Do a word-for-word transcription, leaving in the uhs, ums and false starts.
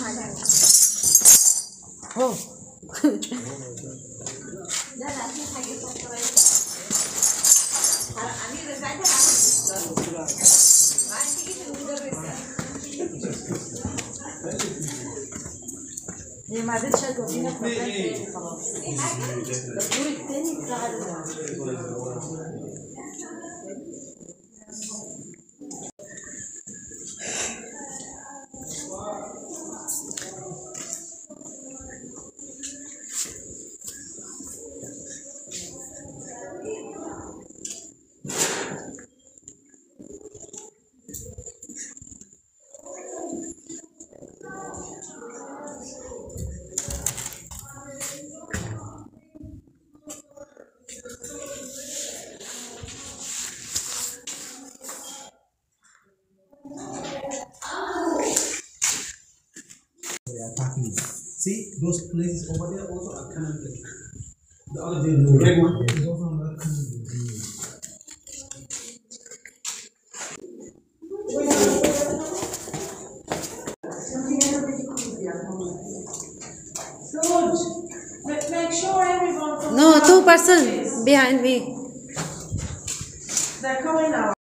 اوه لا لا في حاجة صغيرة. أميرة ساعتها ما تيجي المدرسة. هي ما عادتش هتودينا في مكان تاني خلاص. الدور التاني بتاع See, those places over there also are canal places. The other day, the red one is also another canal place. make sure everyone. No, two person behind me. They're coming out.